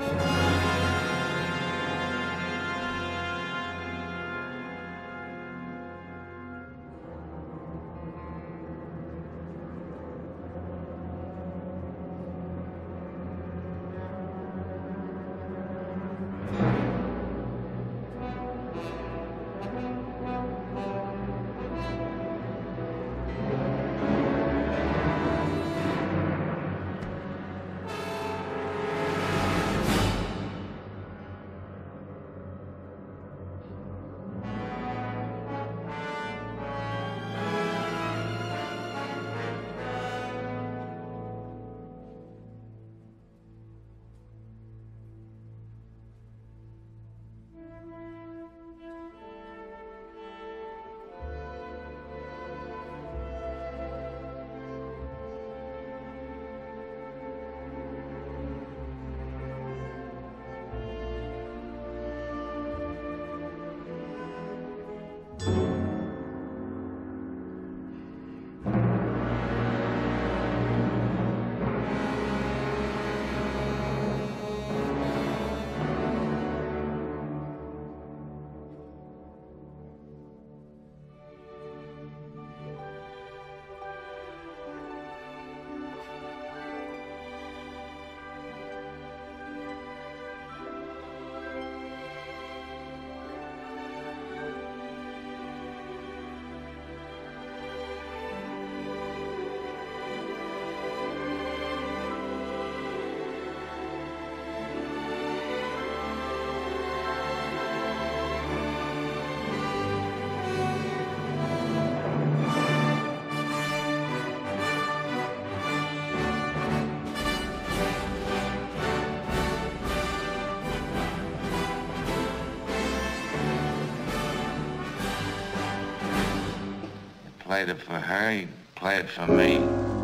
Played it for her, he played it for me.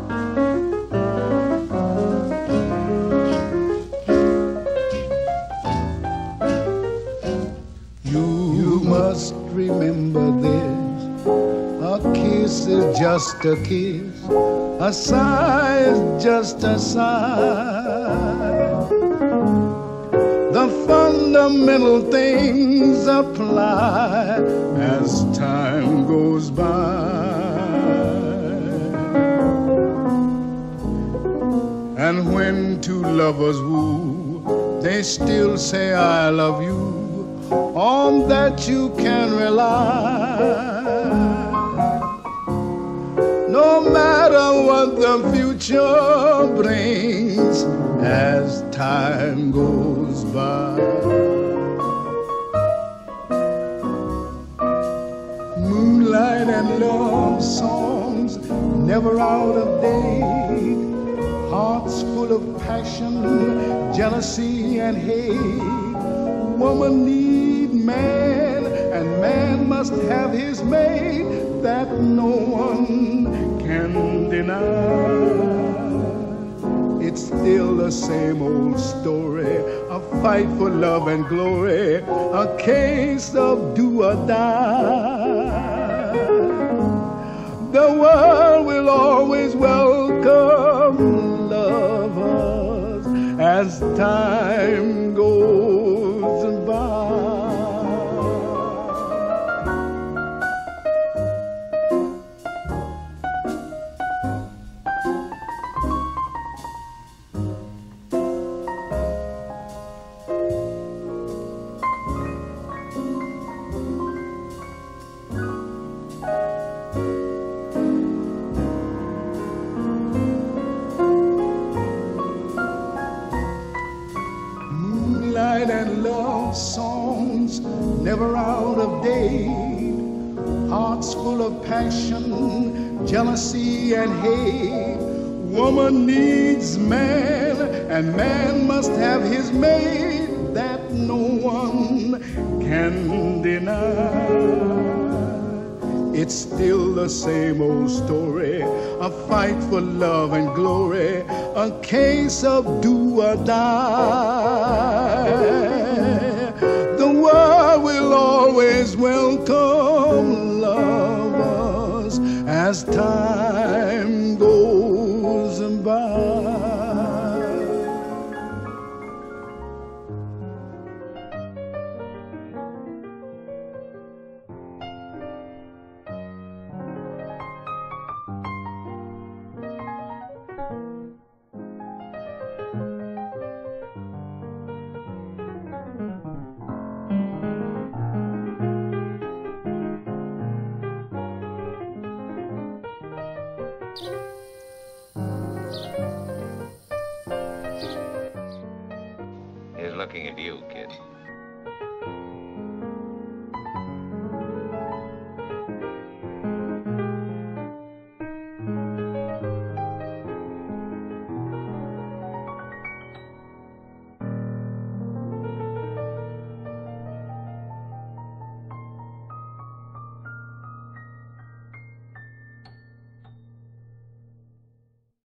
You must remember this, a kiss is just a kiss, a sigh is just a sigh. The fundamental things apply as time goes by. And when two lovers woo, they still say I love you, on that you can rely. No matter what the future brings as time goes by. Moonlight and love songs never out of date, hearts full of passion, jealousy and hate. Woman need man, and man must have his mate, that no one can deny. It's still the same old story, a fight for love and glory, a case of do or die. The world will always welcome lovers as time goes by. And love songs never out of date, hearts full of passion, jealousy and hate. Woman needs man, and man must have his mate, that no one can deny. It's still the same old story, a fight for love and glory, a case of do or die. The world will always welcome lovers as time goes by. is looking at you, kid.